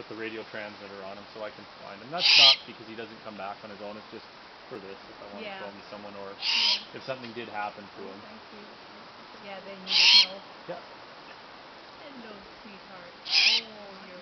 put the radio transmitter on him so I can find him. That's not because he doesn't come back on his own. It's just for this, if I want to show him to someone, or if something did happen to him. Thank you. Yeah, then you would know. Yeah. Hello, sweetheart. Oh, you're